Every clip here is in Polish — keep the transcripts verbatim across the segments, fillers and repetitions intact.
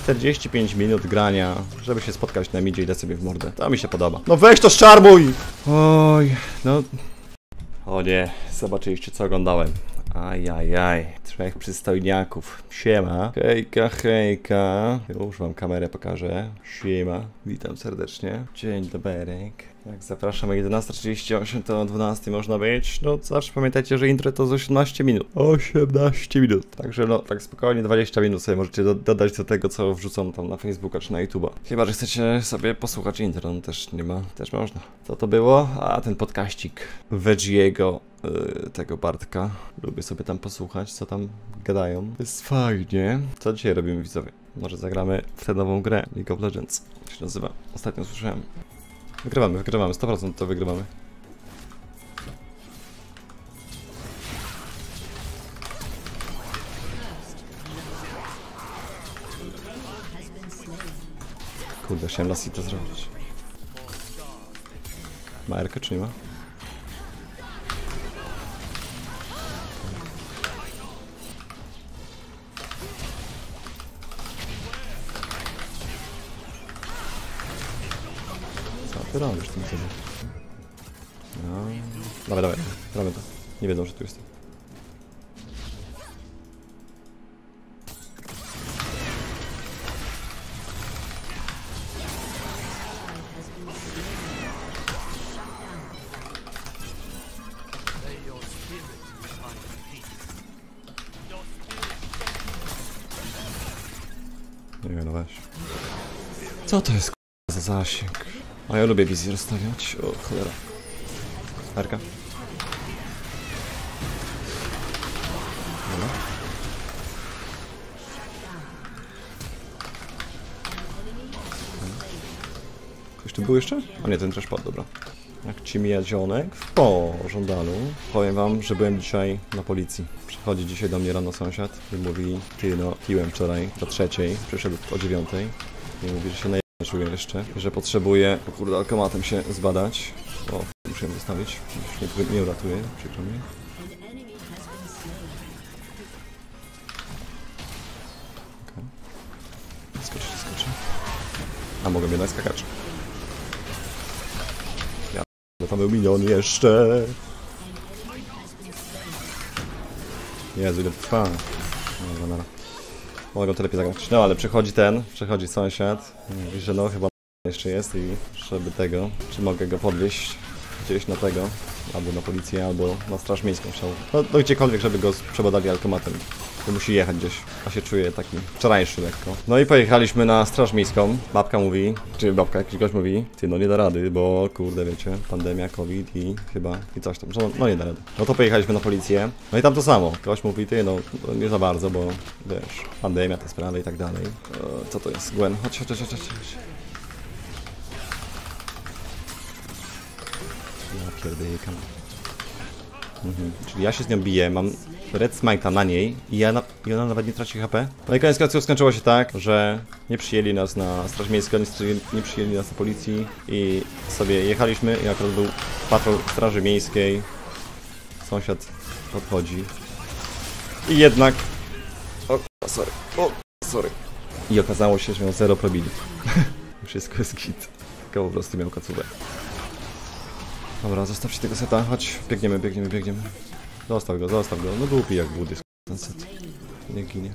czterdzieści pięć minut grania, żeby się spotkać na midzie i dać sobie w mordę. To mi się podoba. No weź to szczarmuj! Oj, no... O nie, zobaczyliście co oglądałem. Ajajaj, trzech przystojniaków. Siema. Hejka, hejka. Już wam kamerę pokażę. Siema. Witam serdecznie. Dzień doberek. Jak zapraszam o jedenasta trzydzieści osiem, to o dwunastej można być. No zawsze pamiętajcie, że intro to z osiemnaście minut. osiemnaście minut. Także no, tak spokojnie dwadzieścia minut sobie możecie do dodać do tego, co wrzucą tam na Facebooka czy na YouTube'a. Chyba, że chcecie sobie posłuchać intro, no też nie ma, też można. Co to było? A, ten podkaścik Veggie'ego, yy, tego Bartka. Lubię sobie tam posłuchać, co tam gadają. Jest fajnie. Co dzisiaj robimy, widzowie? Może zagramy w tę nową grę League of Legends. Jak się nazywa? Ostatnio słyszałem. Wygrywamy, wygrywamy, sto procent to wygrywamy. Kurde, chciałem lasitę zrobić. Ma erkę czy nie ma? Co ty robisz tym sobie? No... Dawaj, dawaj, robimy to. Nie wiedzą, że tu jestem. Nie no weź. Co to jest za zasięg? A ja lubię wizję rozstawiać. O cholera. Arka. Dobra. Ktoś tu był jeszcze? A nie, ten też padł, dobra. Jak ci mija zionek w pożądalu. Powiem wam, że byłem dzisiaj na policji. Przychodzi dzisiaj do mnie rano sąsiad i mówi: ty no, piłem wczoraj do trzeciej, przyszedł o dziewiątej i mówi, że się najebany czuje jeszcze, że potrzebuje, o kurde, alkomatem się zbadać. O, muszę ją zostawić, już nie, nie uratuje, przykro mi. Okay. Skoczy, skoczy. A mogę jednak skakać. Ja, bo tam był minion jeszcze. Jezu, ile trwa. Dobra, dobra. Mogę to lepiej zagrać. No ale przychodzi ten, przychodzi sąsiad. Mówi, że no chyba jeszcze jest i żeby tego, czy mogę go podwieźć gdzieś na tego, albo na policję, albo na straż miejską chciał. No, no gdziekolwiek, żeby go przebadali automatem. To musi jechać gdzieś, a się czuje taki wczorajszy lekko. No i pojechaliśmy na straż miejską. Babka mówi, czy babka jakiś gość mówi: ty no nie da rady, bo kurde wiecie, pandemia, covid i chyba i coś tam, no, no nie da rady. No to pojechaliśmy na policję, no i tam to samo. Gość mówi: ty no, no nie za bardzo, bo wiesz, pandemia, te sprawy i tak dalej. E, co to jest? Gwen, chodź, chodź, chodź, chodź, chodź. Ja pierdykam. Mhm. Czyli ja się z nią biję, mam Red Smite'a na niej i, ja na, i ona nawet nie traci H P. No i koniec końców skończyło się tak, że nie przyjęli nas na straż miejską, nie, nie przyjęli nas na policji i sobie jechaliśmy i akurat był patrol straży miejskiej. Sąsiad podchodzi i jednak... O, sorry, o, sorry. I okazało się, że miał zero probili. Wszystko jest git. Tylko po prostu miał kacówę. Dobra, zostawcie tego seta, chodź, biegniemy, biegniemy, biegniemy. Zostaw go, zostaw go, no głupi jak budy, ten set. Nie ginie.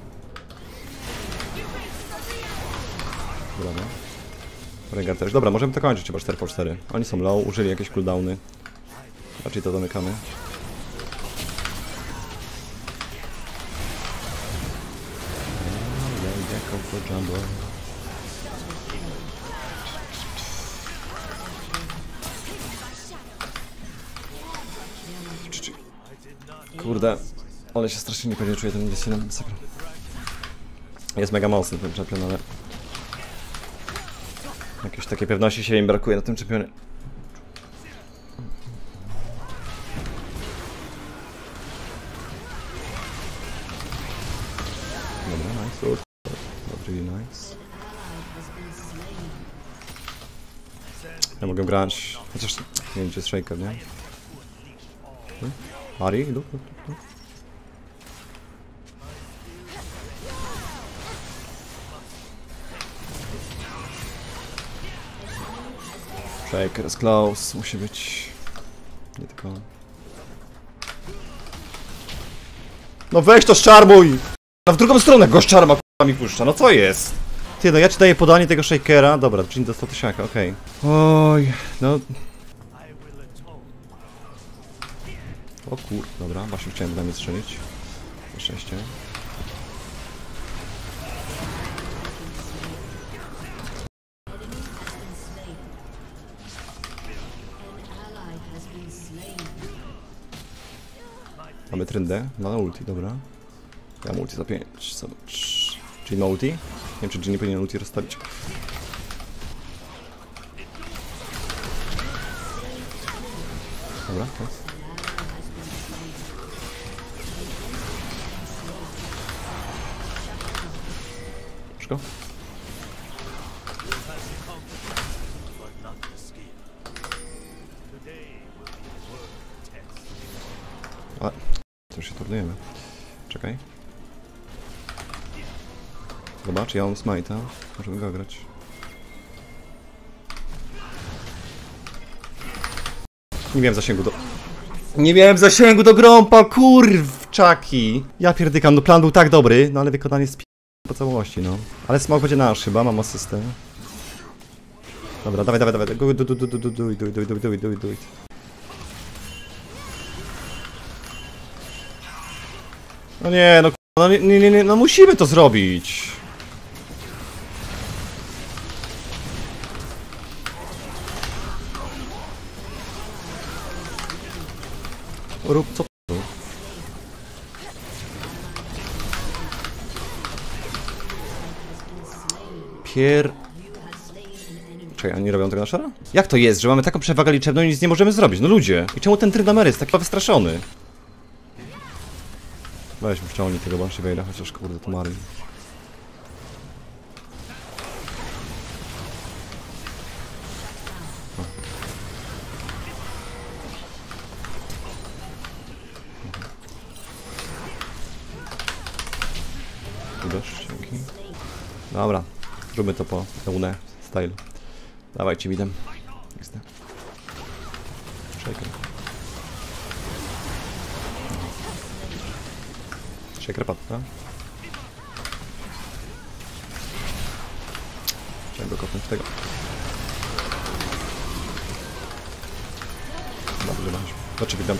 Dobra. Rengar też. Dobra, możemy to kończyć chyba cztery po cztery. Oni są low, użyli jakieś cooldowny. Raczej to zamykamy. Kurde, ale się strasznie niepewnie czuję ten Dysinem. Jest mega mocny ten czempion, ale... Jakieś takiej pewności się im brakuje na tym czempionie. Dobra, nice, dobrze, nice. Ja mogę grać, chociaż nie wiem gdzie jest Shaker, nie? Ari, lub, lub, lub. Shaker is close, musi być. Nie tylko. No weź to szczarmuj! No w drugą stronę go szczarma k***a mi puszcza, no co jest? Ty, no ja ci daję podanie tego Shakera. Dobra, czyli dostał tysiaka, okej. Okay. Oj, no. O kur... Dobra, właśnie chciałem dla mnie strzelić. Na szczęście. Mamy tryndę, ma na ulti, dobra. Ja mam ulti za pięć, zobacz. Czyli ma ulti? Nie wiem, czy Jinx powinien ulti rozstawić. Dobra, teraz. Szybko. A, to już się turnujemy. Czekaj. Zobacz, ja mam smite'a. Możemy go grać. Nie miałem zasięgu do... Nie miałem zasięgu do grąpa, kurwczaki! Ja pierdykam, no plan był tak dobry, no ale wykonanie spi... po całości, no. Ale smok będzie nasz chyba, mam asystę. Dobra, dawaj, dawaj, dawaj, do, do, do, do, do, do, do, do, do, do, do, do, no nie, no no nie, nie, nie, no musimy to zrobić. Rób co to? Pier... Czekaj, oni robią tego na szara? Jak to jest, że mamy taką przewagę liczebną i nic nie możemy zrobić? No ludzie! I czemu ten Tryndamere jest taki wystraszony? Weźmy wciągnij tego Banshee chociaż kurde to Mary. Uderz, dzięki. Dobra, zróbmy to po pełne style. Dawajcie midem. Shaker. Shaker padł, tak? Chciałem go kopnąć tego. Dobrze, masz. Znaczy widzę.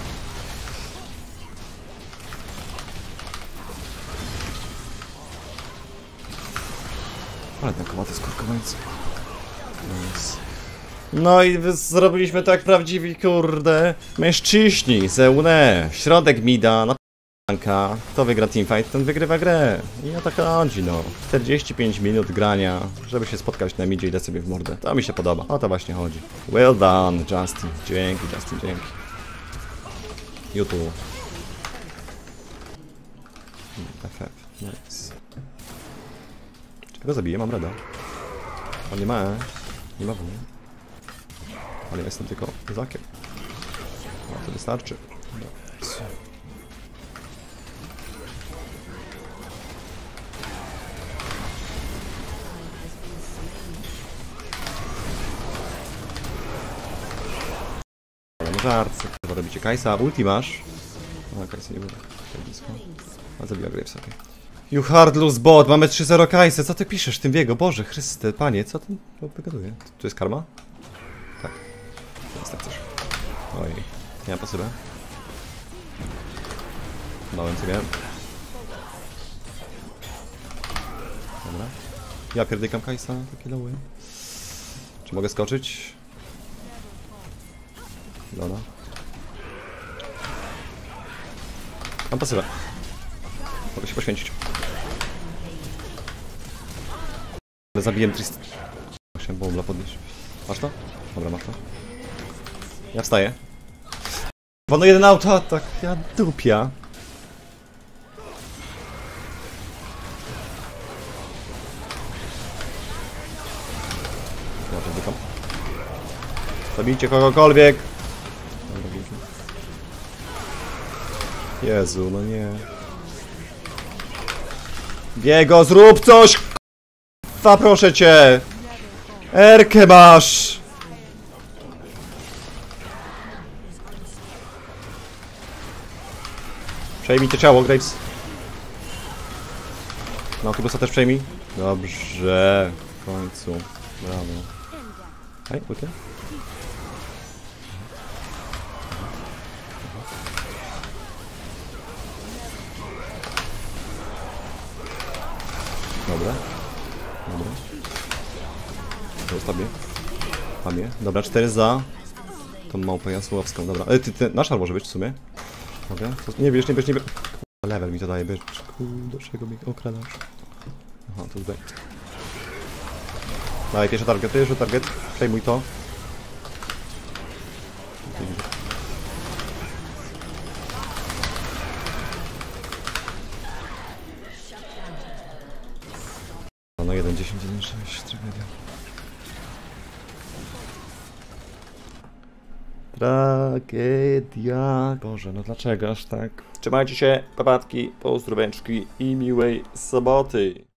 Ale ten komaty skurkowańcy. Nice. No i zrobiliśmy tak prawdziwi, kurde, mężczyźni, zełne, środek mida, na p***anka. Kto wygra teamfight, ten wygrywa grę. I o to chodzi, no. czterdzieści pięć minut grania, żeby się spotkać na midzie i dać sobie w mordę. To mi się podoba, o to właśnie chodzi. Well done, Justin. Dzięki, Justin, dzięki. YouTube. F F, nice. Czego zabiję? Mam rada. On nie ma E, nie ma W. Ale ja jestem tylko zakiem. No to wystarczy. No żarcy, chyba robicie Kajsa, ulti masz. No Kajsa nie było tak blisko. A zabiła Graves, okej. You hard lose bot, mamy trzy zero Kajsę, co ty piszesz tym biegu? Boże, Chryste, panie, co ten wygaduje? Tu jest karma? Tak. Teraz tak coś. Oj, nie mam pasywę. Małem co miałem. Dobra. Ja pierdykam Kajsa, takie lowy. Czy mogę skoczyć? Dobra. Mam pasywę. Mogę się poświęcić. Zabiję Trist. Musiałem bombla podnieść. Masz to? Dobra, masz to. Ja wstaję. Wano jeden auto, tak, ja dupia. Ja to zabijcie kogokolwiek. Jezu, no nie. Biego, zrób coś! K***a, proszę cię! Erkę masz! Przejmij to ciało, Graves. No, Tybusa też przejmij. Dobrze. W końcu. Brawo. Hej, okej. Dobra. Dobra. Zostawię. Pamię. Dobra, cztery za. Tą małpę jasłowską, dobra. Ale ty, ty, nasz może być w sumie. Mogę? Nie bierz, nie bierz, nie bierz. Level mi to daje, bierz. Do czego mi okradasz? Aha, to tutaj. Dawaj, pierwszy target, pierwszy target. Przejmuj to. No jeden, dziesięć, jeden, sześć, tragedia. Tragedia. Boże, no dlaczego aż tak? Trzymajcie się, papatki, pozdróweczki i miłej soboty.